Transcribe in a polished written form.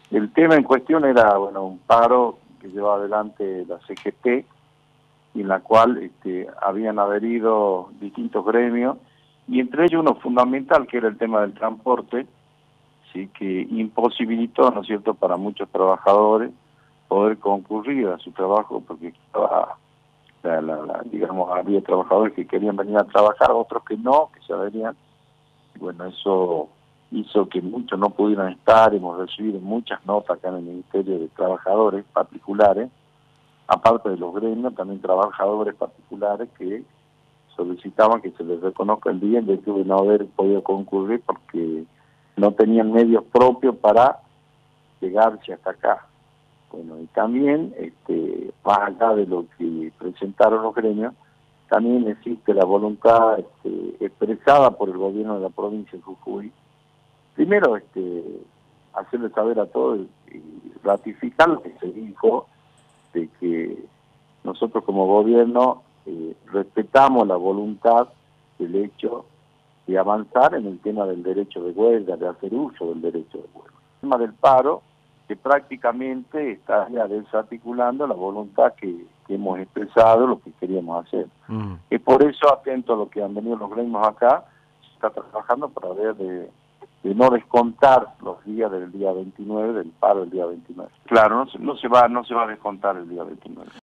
El tema en cuestión era, bueno, un paro que llevaba adelante la CGT, en la cual habían adherido distintos gremios, y entre ellos uno fundamental, que era el tema del transporte, sí, que imposibilitó, ¿no es cierto?, para muchos trabajadores poder concurrir a su trabajo, porque estaba, digamos, había trabajadores que querían venir a trabajar, otros que no, que se adherían. Bueno, eso hizo que muchos no pudieran estar. Hemos recibido muchas notas acá en el Ministerio de Trabajadores particulares, aparte de los gremios, también trabajadores particulares que solicitaban que se les reconozca el día en virtud de no haber podido concurrir porque no tenían medios propios para llegarse hasta acá. Bueno, y también, más allá de lo que presentaron los gremios, también existe la voluntad expresada por el gobierno de la provincia de Jujuy. Primero, hacerle saber a todos y ratificar lo que se dijo, de que nosotros como gobierno respetamos la voluntad del hecho de avanzar en el tema del derecho de huelga, de hacer uso del derecho de huelga. El tema del paro, que prácticamente está ya desarticulando la voluntad que hemos expresado, lo que queríamos hacer. Y por eso, atento a lo que han venido los gremios acá, se está trabajando para ver de no descontar los días del día 29, del paro del día 29. Claro, no se va a descontar el día 29.